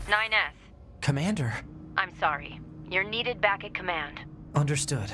9S. Commander. I'm sorry. You're needed back at command. Understood.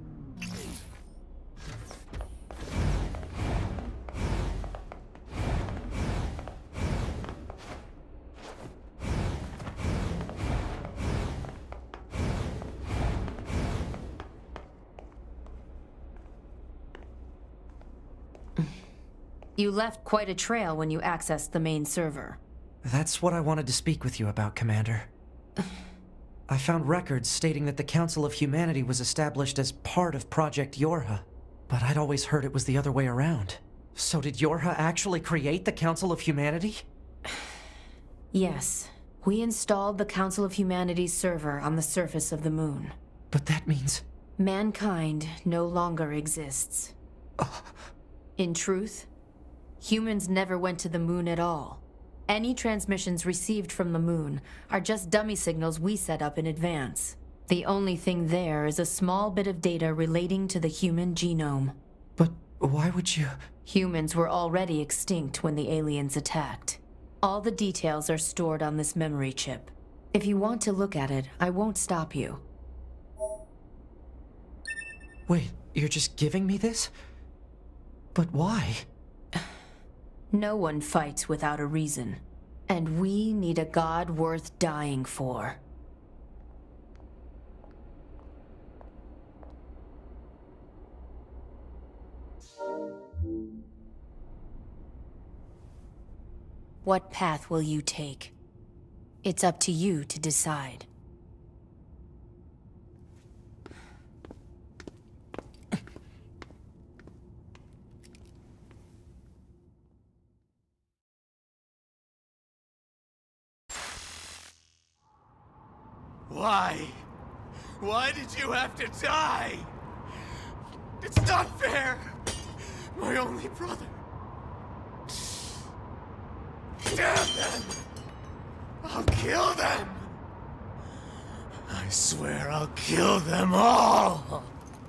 You left quite a trail when you accessed the main server. That's what I wanted to speak with you about, Commander. I found records stating that the Council of Humanity was established as part of Project Yorha, but I'd always heard it was the other way around. So did Yorha actually create the Council of Humanity? Yes. We installed the Council of Humanity's server on the surface of the moon. But that means... Mankind no longer exists. In truth, humans never went to the moon at all. Any transmissions received from the moon are just dummy signals we set up in advance. The only thing there is a small bit of data relating to the human genome. But why would you... Humans were already extinct when the aliens attacked. All the details are stored on this memory chip. If you want to look at it, I won't stop you. Wait, you're just giving me this? But why? No one fights without a reason. And we need a god worth dying for. What path will you take? It's up to you to decide. Why? Why did you have to die? It's not fair! My only brother. Damn them! I'll kill them! I swear I'll kill them all!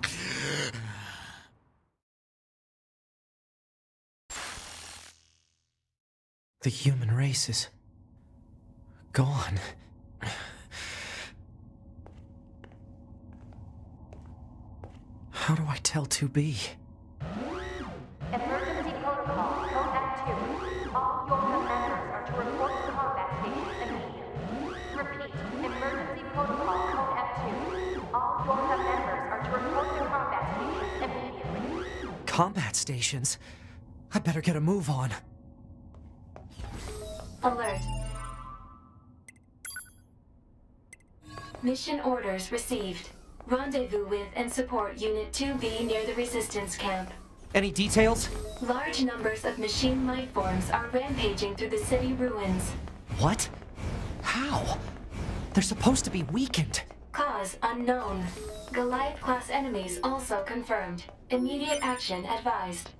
The human race is... gone. How do I tell 2B? Emergency protocol, code F2. All Yorha members are to report to combat stations immediately. Repeat, emergency protocol, code F2. All Yorha members are to report to combat stations immediately. Combat stations? I better get a move on. Alert. Mission orders received. Rendezvous with and support Unit 2B near the Resistance Camp. Any details? Large numbers of machine life forms are rampaging through the city ruins. What? How? They're supposed to be weakened. Cause unknown. Goliath-class enemies also confirmed. Immediate action advised.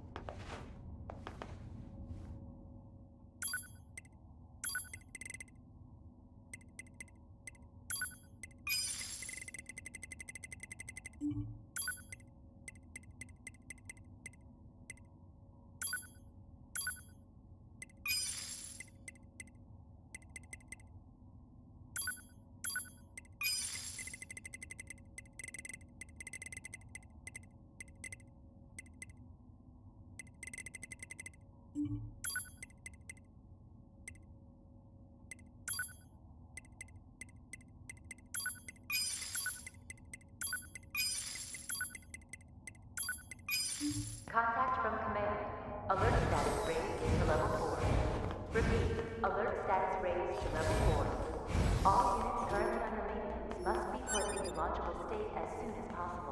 Contact from command. Alert status raised to level 4. Repeat, alert status raised to level 4. All units currently under maintenance must be put into launchable state as soon as possible.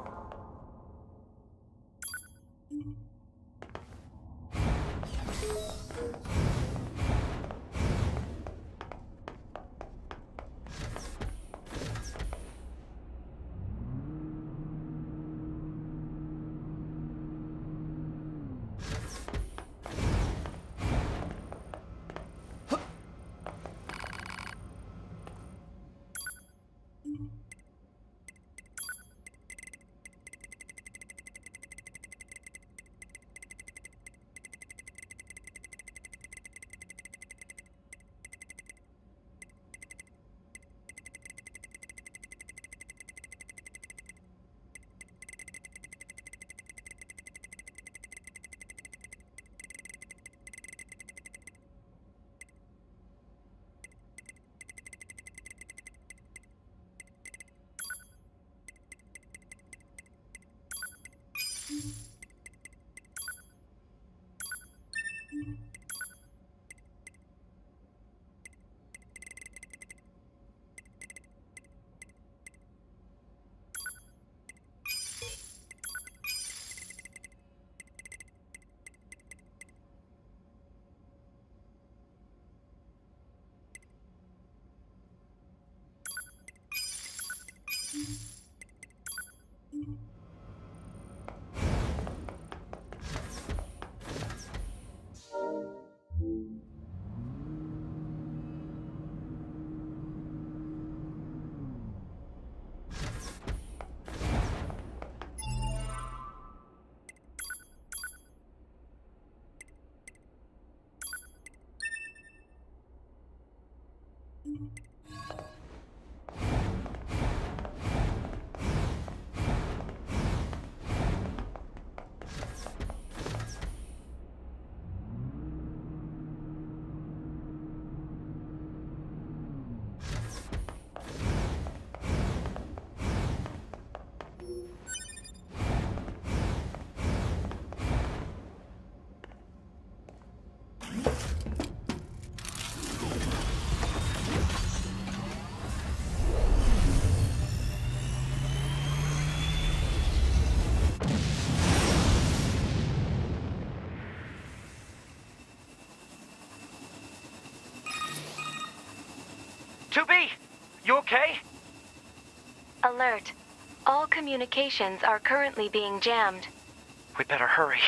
2B, you okay? Alert. All communications are currently being jammed. We better hurry.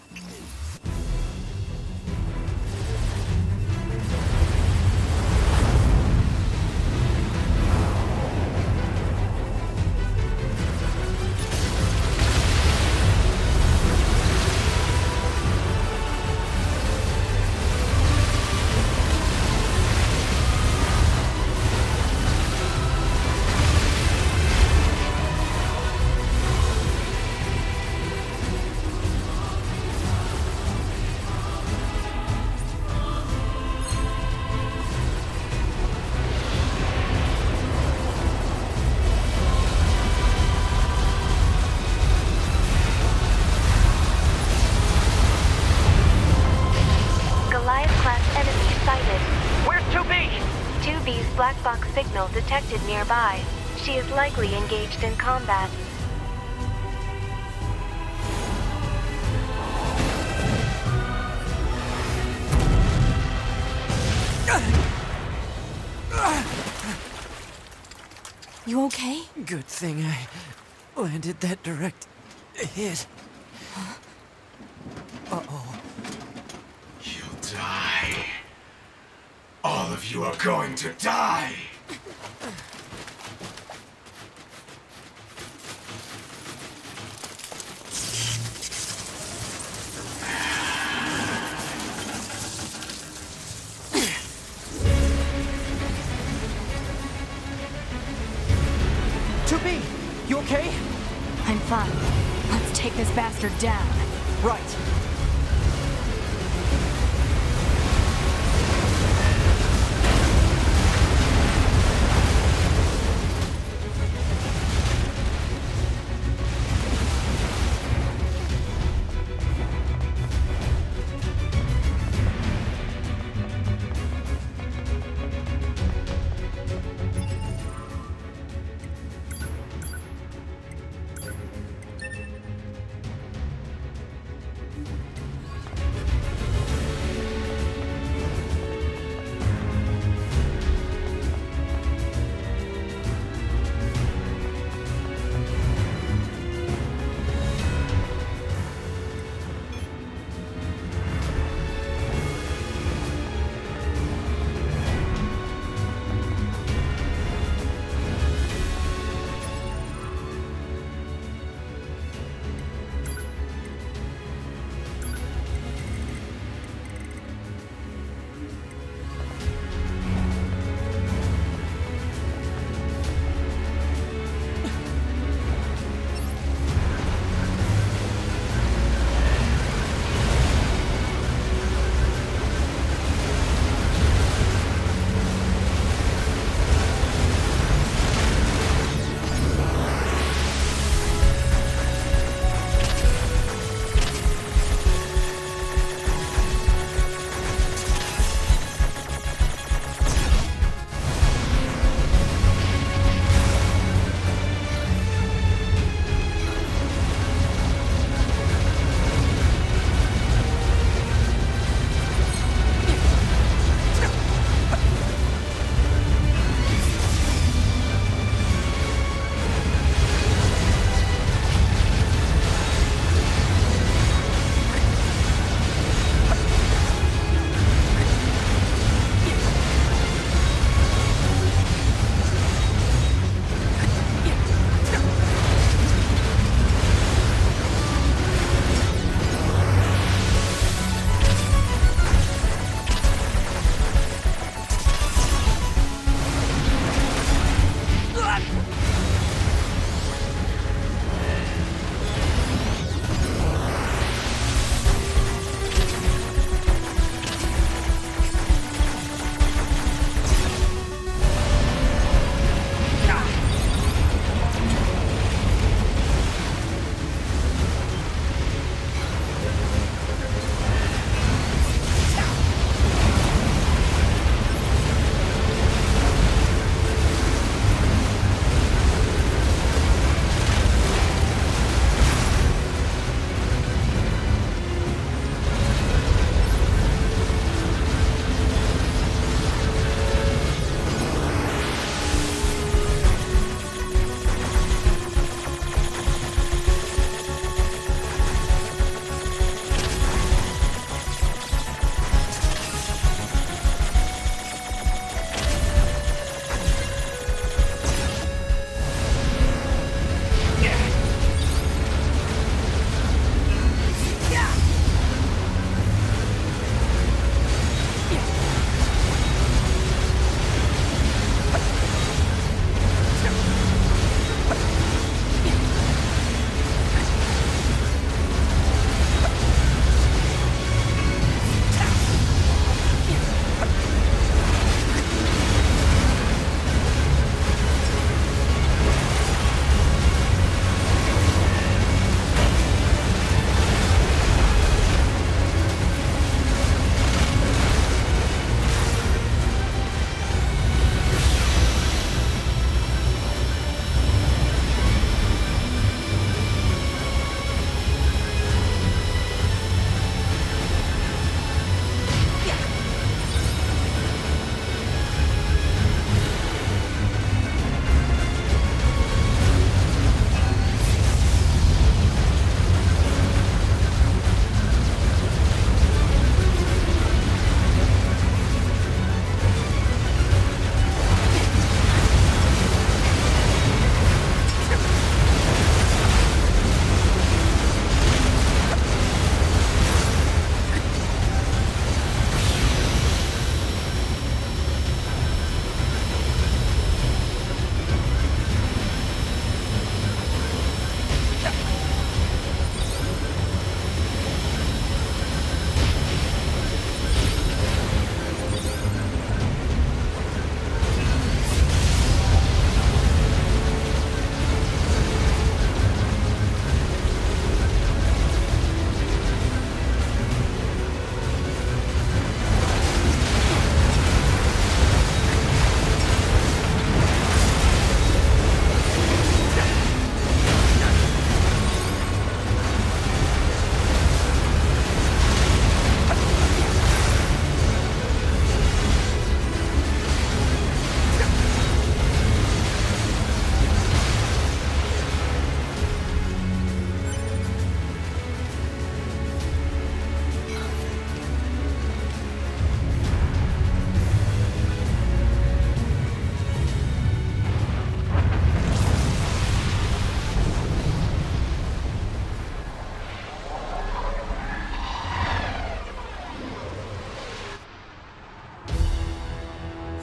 Black box signal detected nearby. She is likely engaged in combat. You okay? Good thing I landed that direct hit. Uh-oh. You'll die. All of you are going to die! You okay? I'm fine. Let's take this bastard down. Right.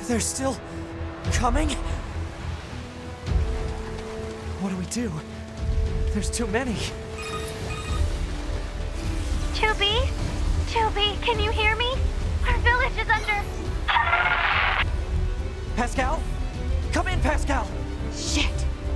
They're still coming? What do we do? There's too many. 2B? 2B, can you hear me? Our village is under... Pascal? Come in, Pascal! Shit!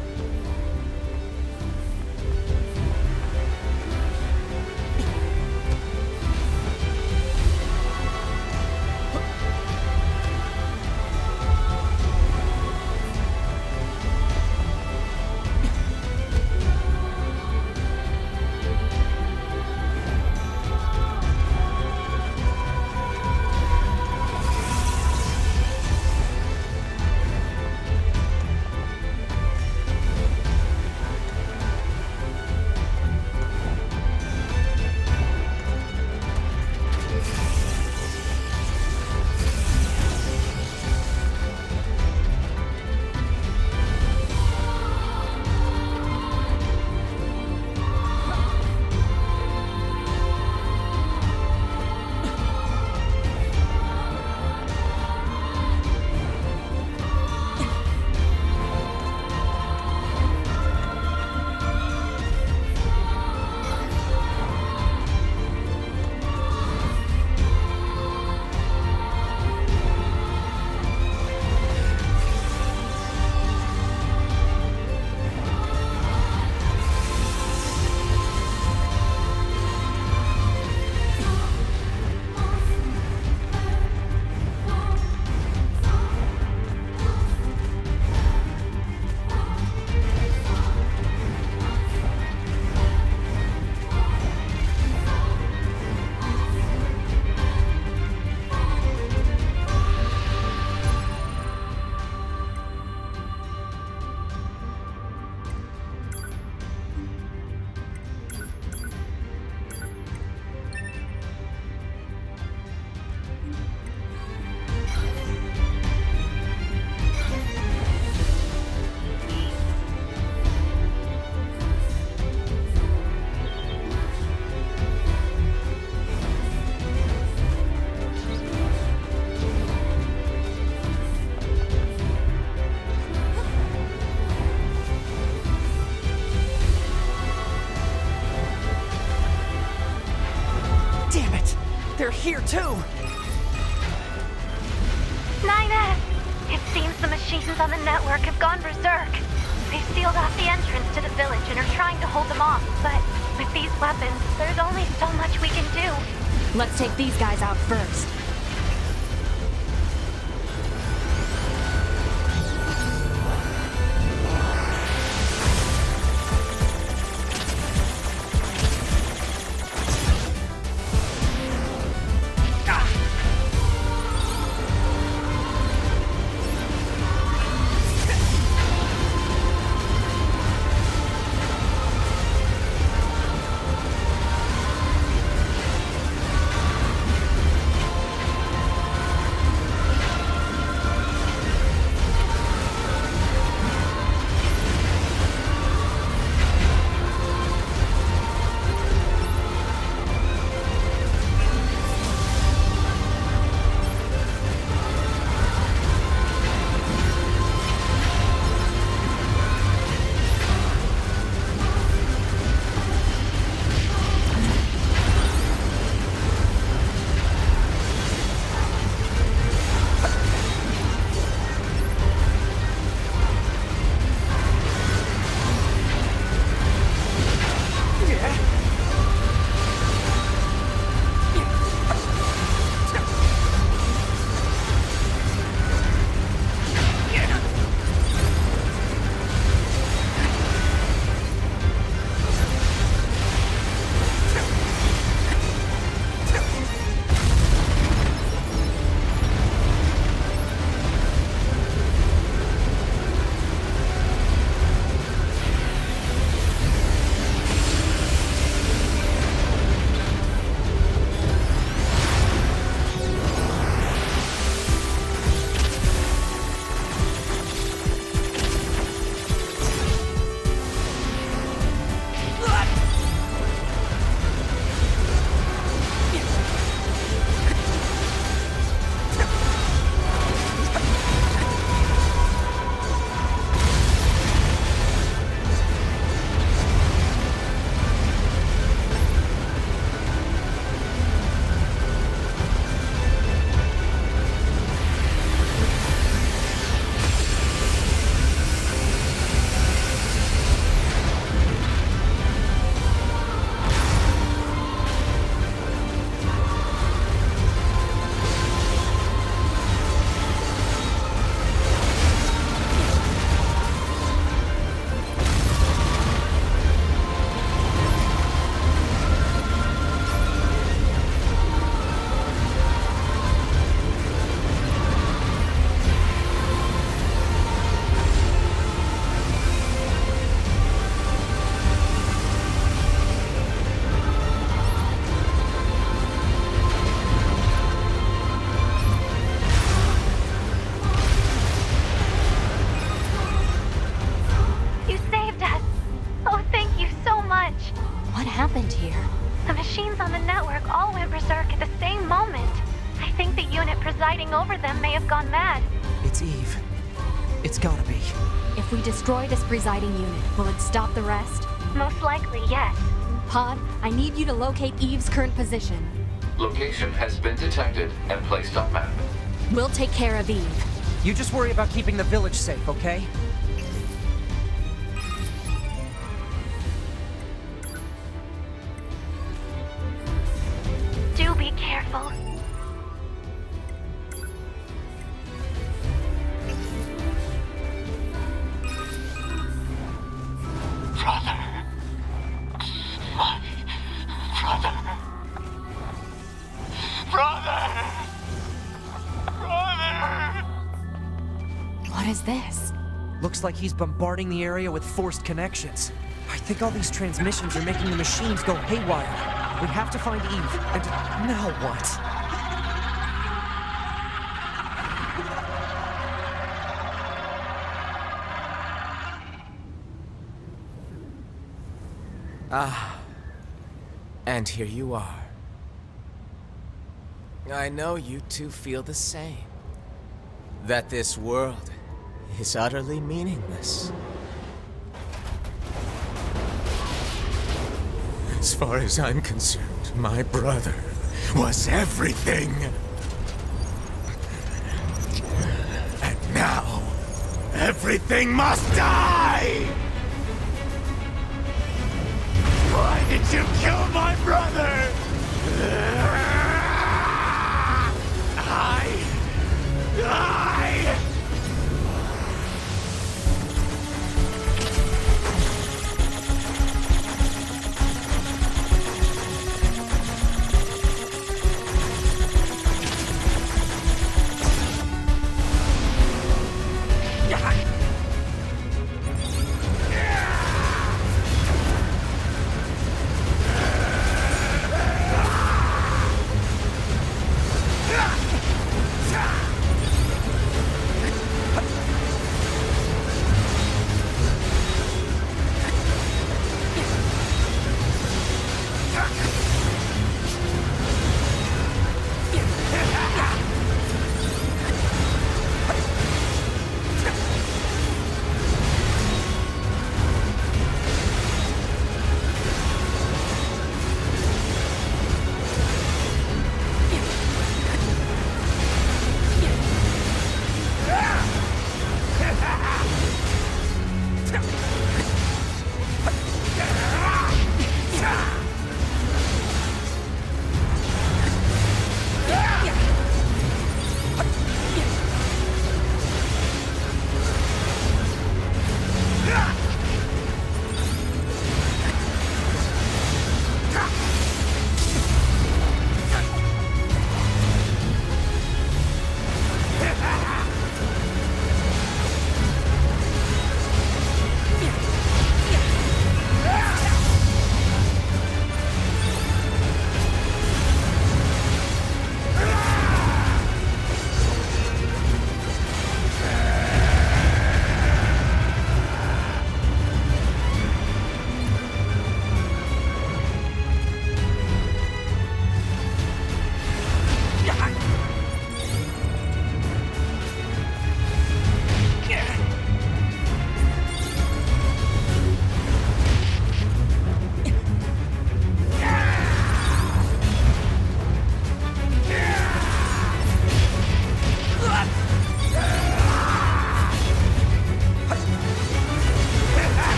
They're here too! 9S! It seems the machines on the network have gone berserk. They've sealed off the entrance to the village and are trying to hold them off, but with these weapons, there's only so much we can do. Let's take these guys out first. presiding over them may have gone mad. It's Eve. It's gotta be. If we destroy this presiding unit, will it stop the rest? Most likely, yes. Pod, I need you to locate Eve's current position. Location has been detected and placed on map. We'll take care of Eve. You just worry about keeping the village safe, okay? Do be careful. Brother. My brother. Brother! Brother! What is this? Looks like he's bombarding the area with forced connections. I think all these transmissions are making the machines go haywire. We have to find Eve, and now what? And here you are. I know you two feel the same. That this world is utterly meaningless. As far as I'm concerned, my brother was everything. And now, everything must die! Why did you kill my brother? I...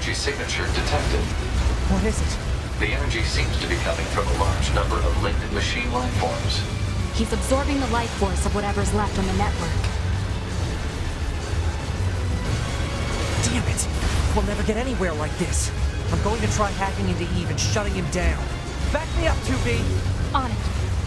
energy signature detected. What is it? The energy seems to be coming from a large number of linked machine life forms. He's absorbing the life force of whatever's left on the network. Damn it! We'll never get anywhere like this. I'm going to try hacking into Eve and shutting him down. Back me up, 2B! On it.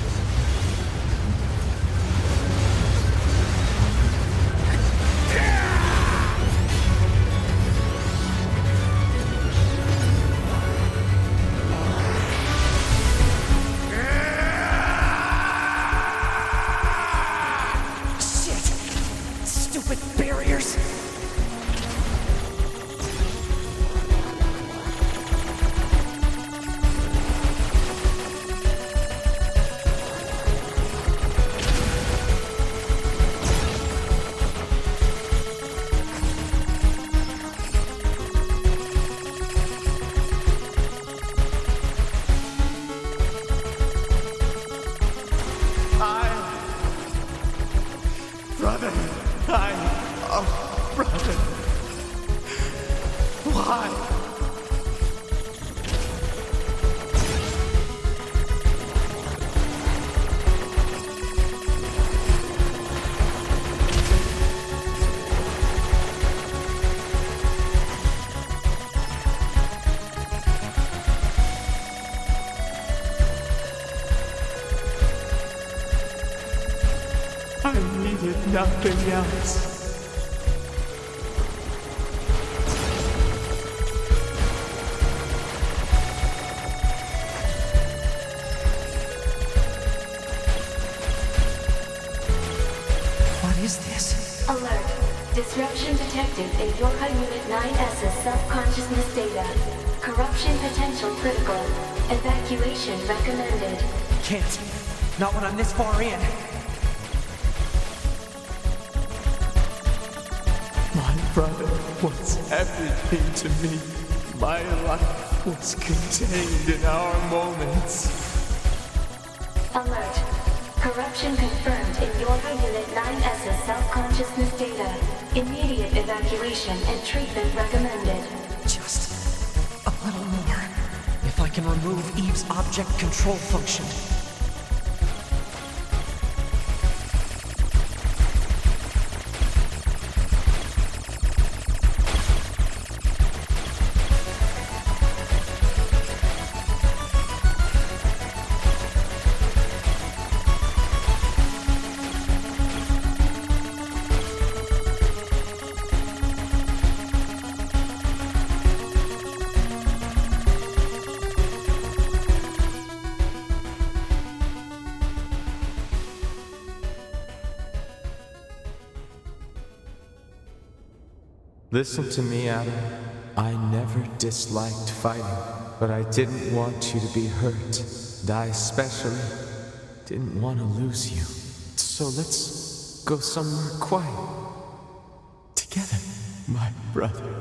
Nothing else. What is this? Alert. Disruption detected in Yorha Unit 9S's self-consciousness data. Corruption potential critical. Evacuation recommended. Can't. Not when I'm this far in. Brother was everything to me. My life was contained in our moments. Alert. Corruption confirmed in Yorha Unit 9S's self-consciousness data. Immediate evacuation and treatment recommended. Just a little more. If I can remove Eve's object control function. Listen to me, Adam. I never disliked fighting, but I didn't want you to be hurt. And I especially didn't want to lose you. So let's go somewhere quiet. Together, my brother.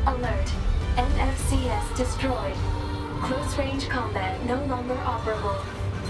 Alert. NFCS destroyed. Close-range combat no longer operable.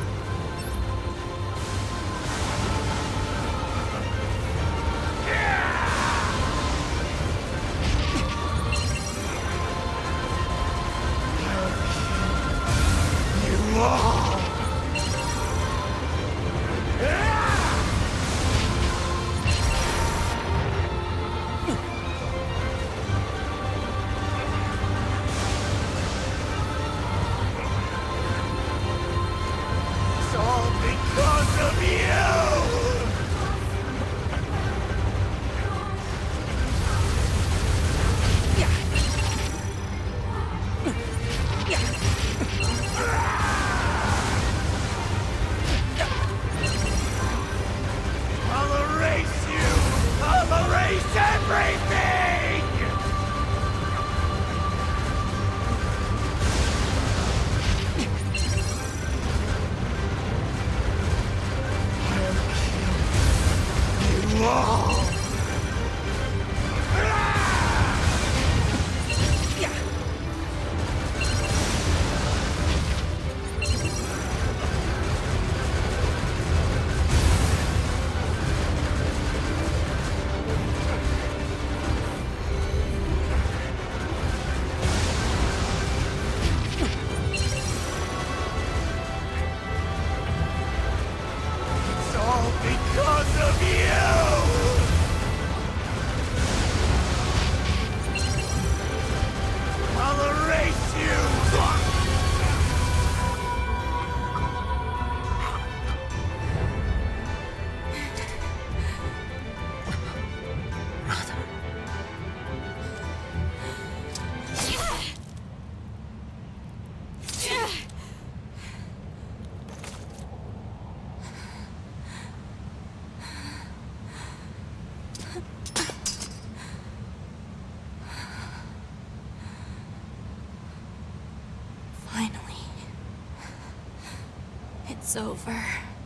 It's over.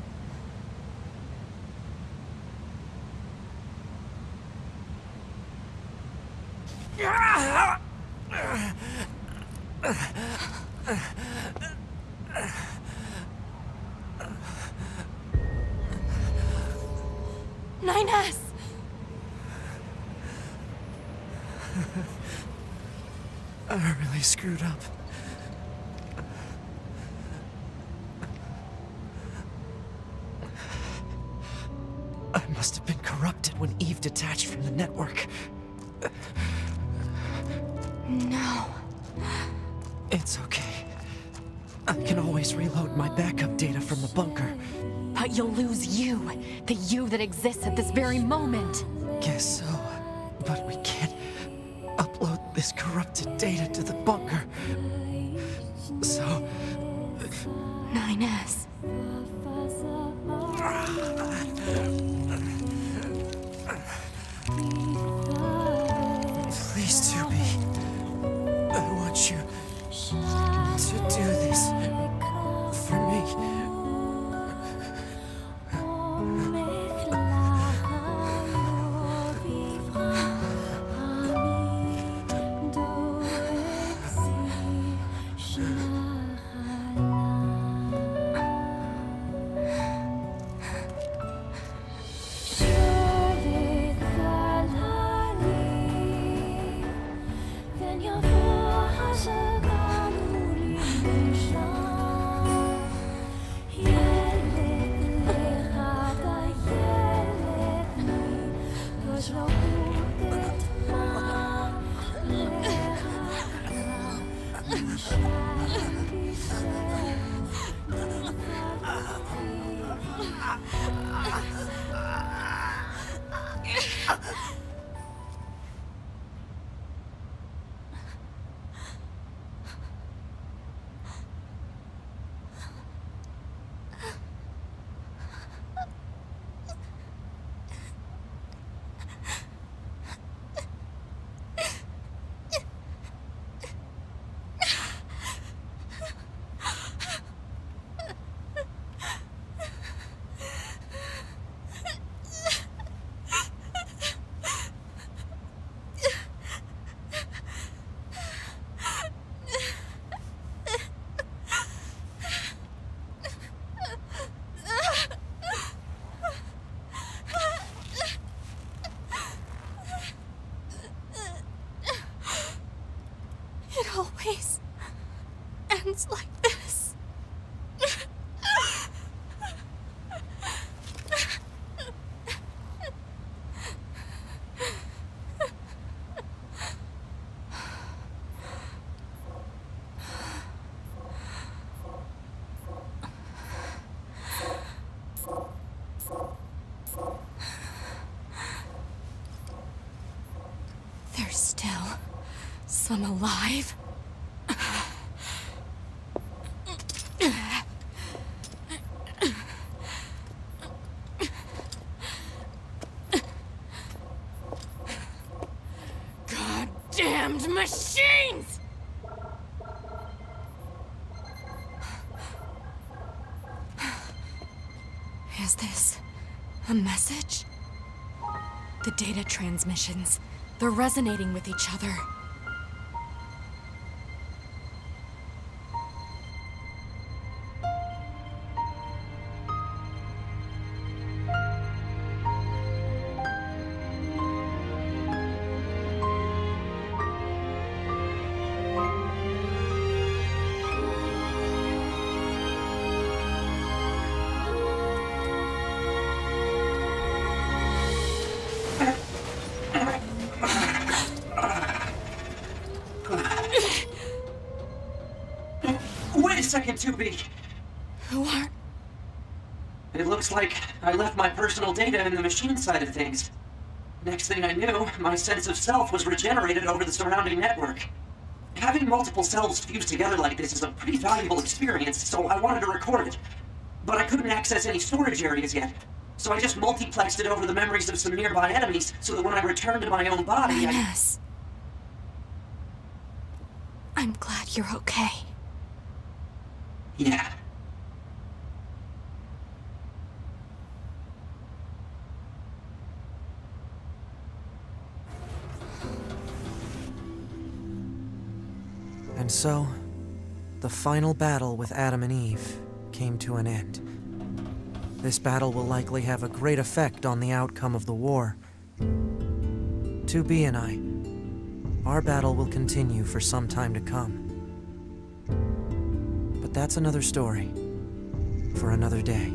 Nines! I really screwed up. I must have been corrupted when Eve detached from the network. No. It's okay. I can always reload my backup data from the bunker. But you'll lose you, the you that exists at this very moment. Guess so. But we can't upload this corrupted data to the bunker. So... 9S. Please, 2B. I want you to do this for me. It always ends like this. There's still some alive. Goddamned machines! Is this a message? The data transmissions. They're resonating with each other. Wait a second, 2B. Who are... It looks like I left my personal data in the machine side of things. Next thing I knew, my sense of self was regenerated over the surrounding network. Having multiple selves fused together like this is a pretty valuable experience, so I wanted to record it. But I couldn't access any storage areas yet, so I just multiplexed it over the memories of some nearby enemies so that when I returned to my own body, Ines. I'm glad you're okay. Yeah. And so, the final battle with Adam and Eve came to an end. This battle will likely have a great effect on the outcome of the war. 2B and I, our battle will continue for some time to come. But that's another story, for another day.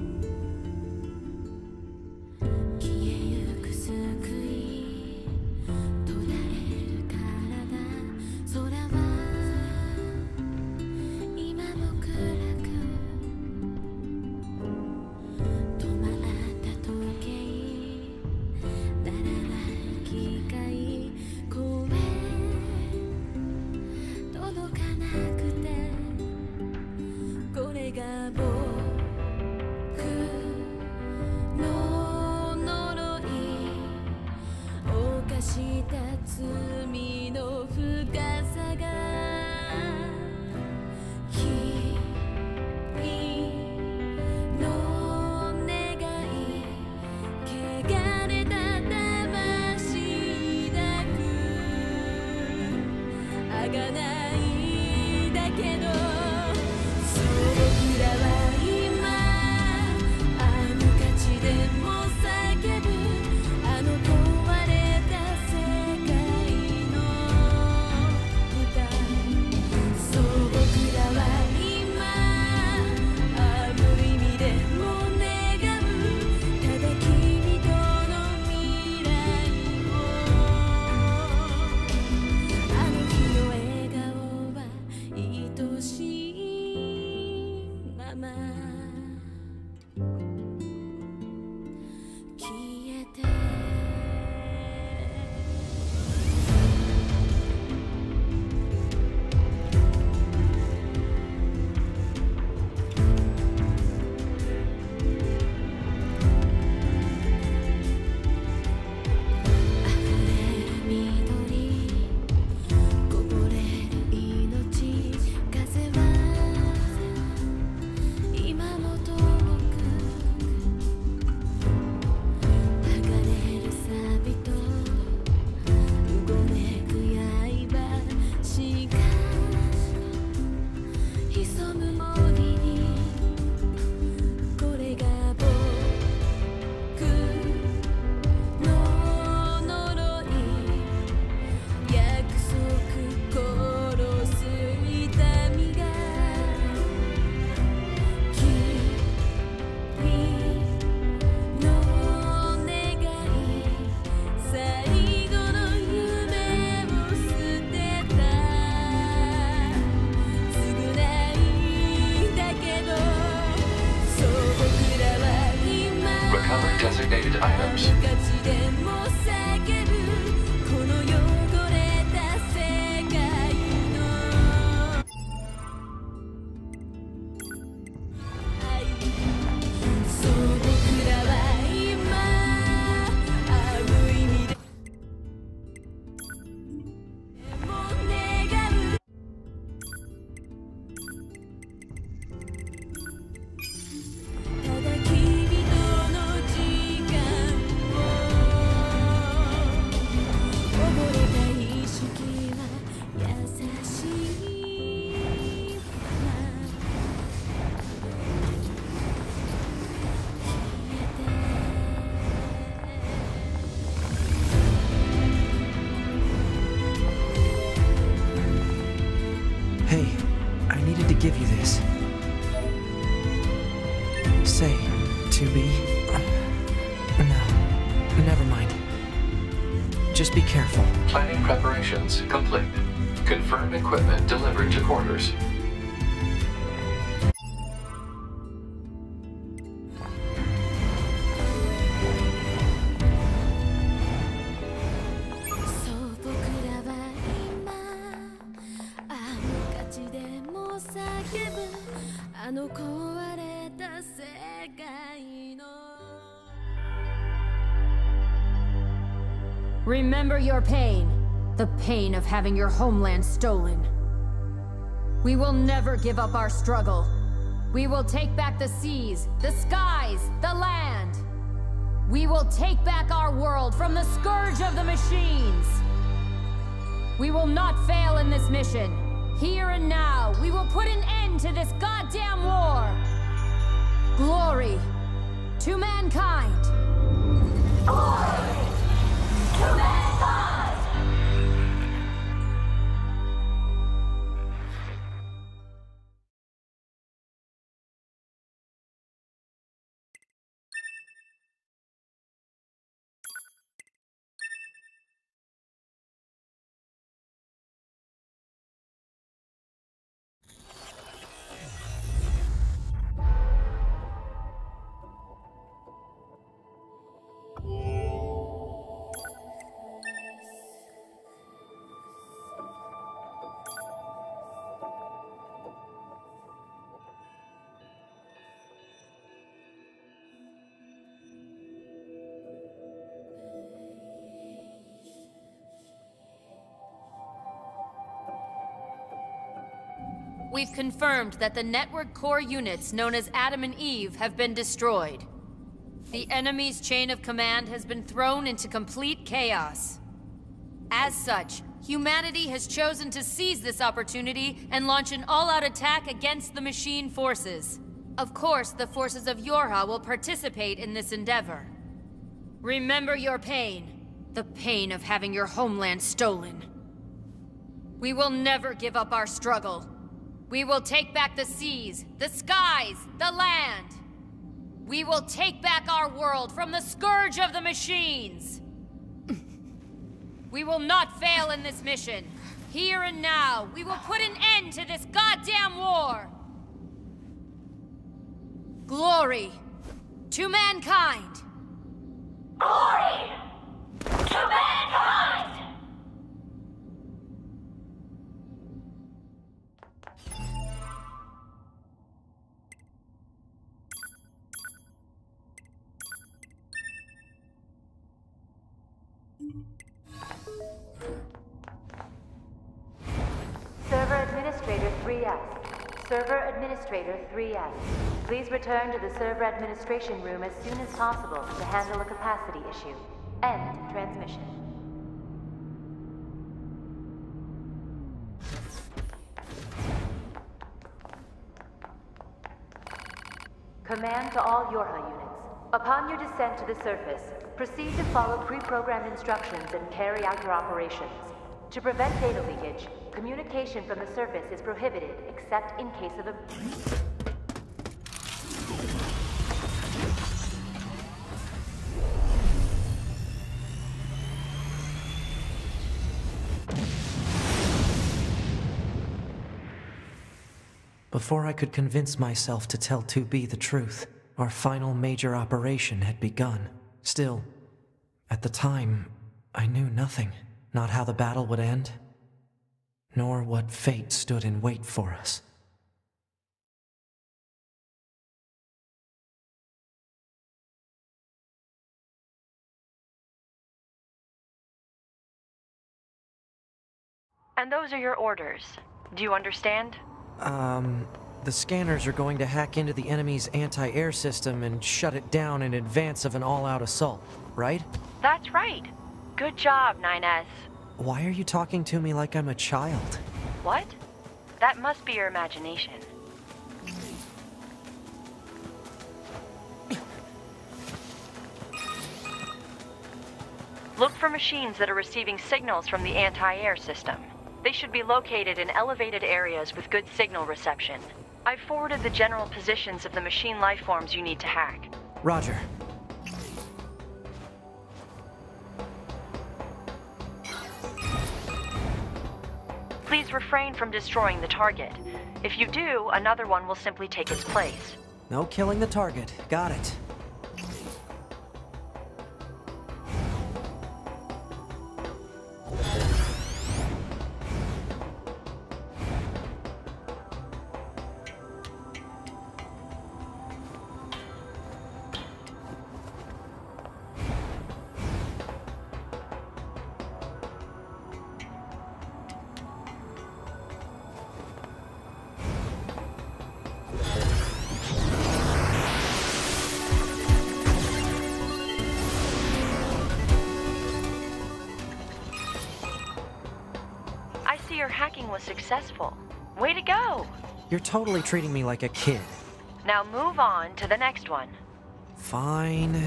contained items. Hey, I needed to give you this. Say, 2B? No, never mind. Just be careful. Planning preparations complete. Confirm equipment delivered to quarters. Remember your pain. The pain of having your homeland stolen. We will never give up our struggle. We will take back the seas, the skies, the land. We will take back our world from the scourge of the machines. We will not fail in this mission. Here and now, we will put an end to this goddamn war. Glory to mankind. Glory to mankind. We've confirmed that the network core units known as Adam and Eve have been destroyed. The enemy's chain of command has been thrown into complete chaos. As such, humanity has chosen to seize this opportunity and launch an all-out attack against the machine forces. Of course, the forces of Yorha will participate in this endeavor. Remember your pain. The pain of having your homeland stolen. We will never give up our struggle. We will take back the seas, the skies, the land. We will take back our world from the scourge of the machines. We will not fail in this mission. Here and now, we will put an end to this goddamn war. Glory to mankind. Glory to mankind. Server Administrator 3S. Server Administrator 3S. Please return to the server administration room as soon as possible to handle a capacity issue. End transmission. Command to all Yorha units. Upon your descent to the surface, proceed to follow pre-programmed instructions and carry out your operations. To prevent data leakage, communication from the surface is prohibited except in case of a... Before I could convince myself to tell 2B the truth, our final major operation had begun. Still, at the time, I knew nothing. Not how the battle would end, nor what fate stood in wait for us. And those are your orders. Do you understand? The scanners are going to hack into the enemy's anti-air system and shut it down in advance of an all-out assault, right? That's right. Good job, 9S. Why are you talking to me like I'm a child? What? That must be your imagination. Look for machines that are receiving signals from the anti-air system. They should be located in elevated areas with good signal reception. I've forwarded the general positions of the machine lifeforms you need to hack. Roger. Please refrain from destroying the target. If you do, another one will simply take its place. No killing the target. Got it. Your hacking was successful. Way to go! You're totally treating me like a kid. Now move on to the next one. Fine.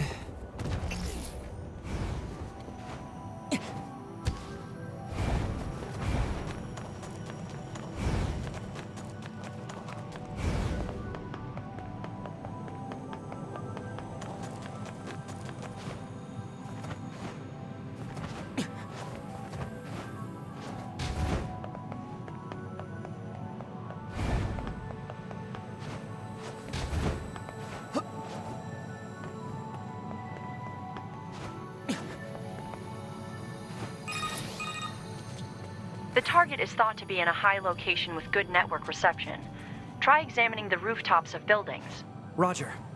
The target is thought to be in a high location with good network reception. Try examining the rooftops of buildings. Roger.